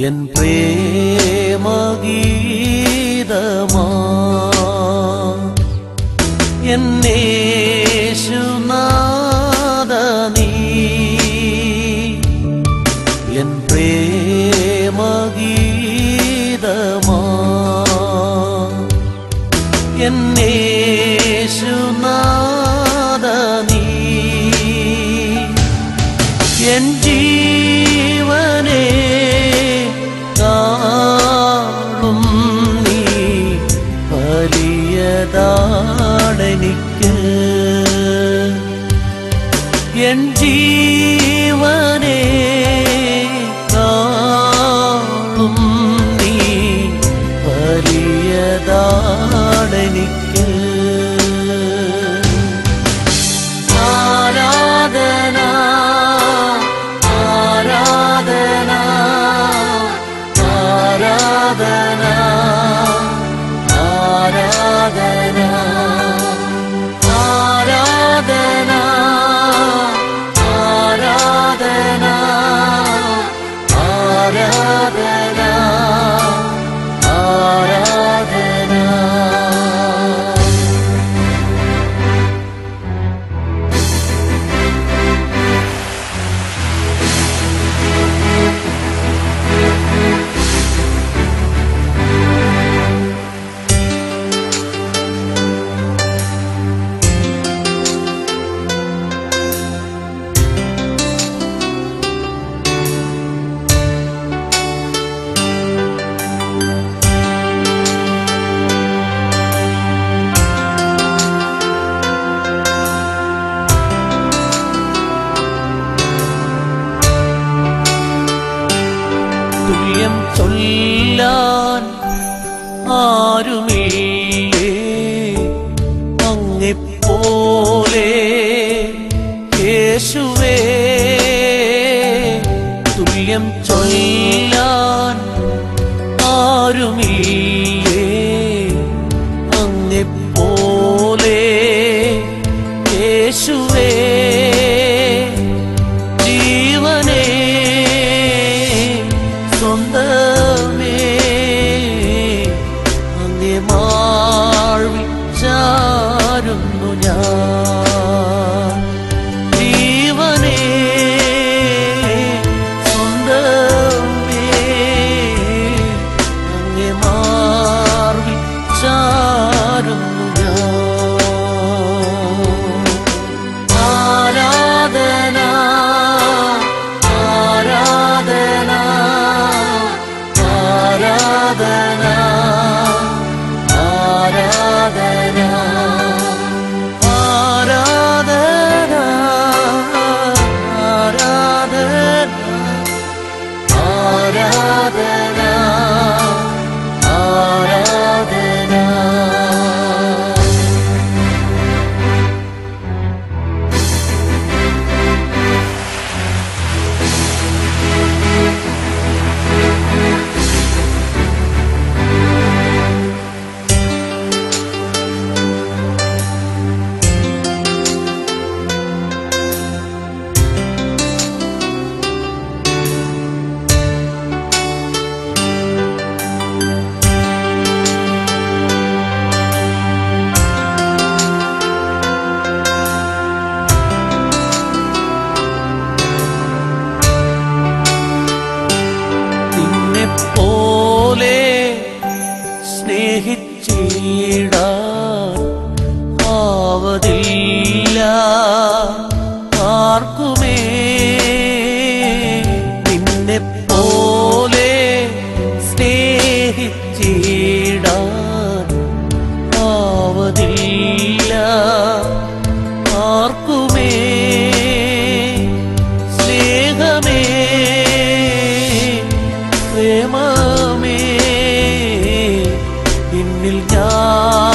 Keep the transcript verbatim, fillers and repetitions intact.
N പ്രേമഗീതമാ എന്നേശുനാഥ നീ N പ്രേമഗീതമാ എന്നേശുനാഥ നീ N ജീവനേ കാണും നീ വലിയതാണെനിക്ക് എൻ ജീവനേ കാണും നീ വലിയതാണെനിക്ക് ആരാധന ആരാധന ആരാധന ആരാധന ആരാധന ആരാധന ആരാധന ആരാധന തുല്യം ചൊല്ലാൻ ആരുമില്ലേ അങ്ങെപ്പോലെ യേശുവേ തുല്യം ചൊല്ലാൻ ആരുമില്ലേ അങ്ങെപ്പോലെ യേശുവേ ജീവനേ സ്വന്തമേ അങ്ങേ മാർവിൽ ചാരുന്നു ഞാൻ ജീവനേ സ്വന്തമേ അങ്ങേ മാർവിൽ ചാരുന്നു ഞാൻ ആരാധന ആരാധന ആരാധന ആരാധന ആരാധന ആരാധന ആരാധന പോലെ സ്നേഹിച്ചിടാൻ ആവതില്ല ആർക്കുമേ നിന്നെ പോലെ സ്നേഹിച്ചിടാൻ ആവതില്ല ആർക്കുമേ സ്നേഹമേ പ്രേമമേ എന്നിൽ ഞാൻ